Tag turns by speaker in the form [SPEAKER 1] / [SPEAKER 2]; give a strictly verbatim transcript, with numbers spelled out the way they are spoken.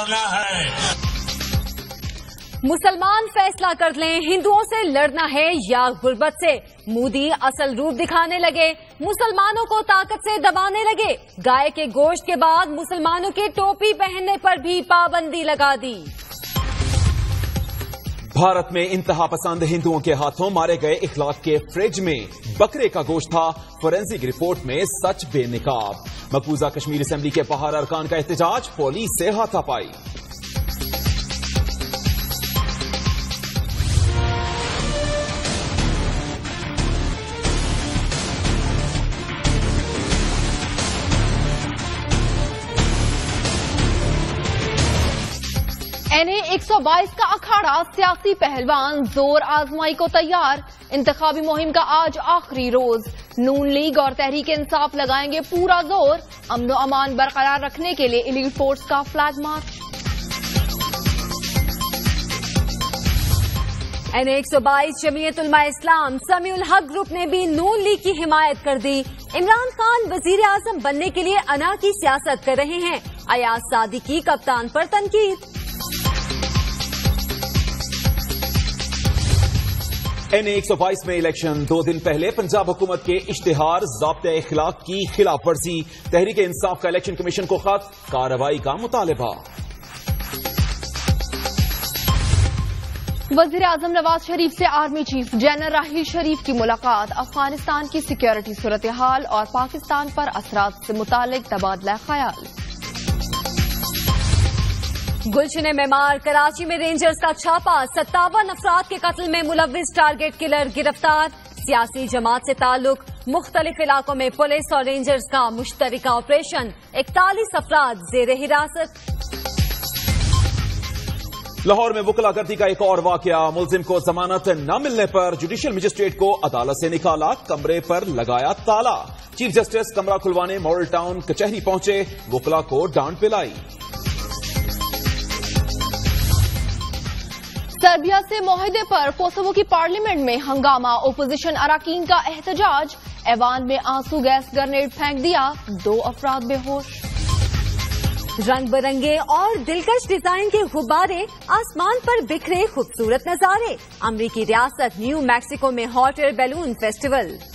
[SPEAKER 1] करना है।
[SPEAKER 2] मुसलमान फैसला कर लें, हिंदुओं से लड़ना है या गुर्बत से। मोदी असल रूप दिखाने लगे, मुसलमानों को ताकत से दबाने लगे। गाय के गोश्त के बाद मुसलमानों के टोपी पहनने पर भी पाबंदी लगा दी।
[SPEAKER 3] भारत में इंतहा पसंद हिंदुओं के हाथों मारे गए इखलाक के फ्रिज में बकरे का गोश्त था। फोरेंसिक रिपोर्ट में सच बेनकाब। मकबूजा कश्मीर असेंबली के बाहर अरकान का एहतजाज, पुलिस से हाथापाई।
[SPEAKER 4] एन ए एक सौ बाईस का अखाड़ा, सियासी पहलवान जोर आजमाई को तैयार। इंतखाबी मुहिम का आज आखिरी रोज। नून लीग और तहरीक इंसाफ लगाएंगे पूरा जोर। अमनो अमान बरकरार रखने के लिए इलीट फोर्स का फ्लैग मार्च।
[SPEAKER 2] एन ए एक सौ बाईस जमीयत उलमा इस्लाम समीउल हक ग्रुप ने भी नून लीग की हिमायत कर दी। इमरान खान वजीर आजम बनने के लिए अना की सियासत कर रहे हैं। अयाज सादी की कप्तान पर तनकीद।
[SPEAKER 3] एन ए एक सौ बाईस में इलेक्शन दो दिन पहले पंजाब हुकूमत के इश्तिहार ज़ाब्ते इखलाक की खिलाफ वर्जी। तहरीक इंसाफ का इलेक्शन कमीशन को खत, कार्रवाई का मुतालबा।
[SPEAKER 4] वजीर आजम नवाज शरीफ से army chief general Raheel Sharif की मुलाकात। अफगानिस्तान की सिक्योरिटी सूरत हाल और पाकिस्तान पर असरात से मुतालिक तबादला ख्याल।
[SPEAKER 2] गुलशन मेमार, कराची में रेंजर्स का छापा। सत्तावन अफराद के कत्ल में मुलव्विस टारगेट किलर गिरफ्तार। सियासी जमात से ताल्लुक, मुख्तलिफ इलाकों में पुलिस और रेंजर्स का मुश्तरका ऑपरेशन। इकतालीस अफराद जेर हिरासत।
[SPEAKER 3] लाहौर में वकलागर्दी का एक और वाकया। मुलजिम को जमानत न मिलने पर जुडिशियल मजिस्ट्रेट को अदालत से निकाला, कमरे पर लगाया ताला। चीफ जस्टिस कमरा खुलवाने मॉडल टाउन कचहरी पहुंचे, वकला को डांट पिलाई।
[SPEAKER 4] सर्बिया से मुआहदे पर कोसोवो की पार्लियामेंट में हंगामा। ओपोजिशन अराकीन का एहतजाज। ऐवान में आंसू गैस ग्रेनेड फेंक दिया, दो अफराद बेहोश।
[SPEAKER 2] रंग बिरंगे और दिलकश डिजाइन के गुब्बारे, आसमान पर बिखरे खूबसूरत नजारे। अमरीकी रियासत न्यू मैक्सिको में हॉट एयर बैलून फेस्टिवल।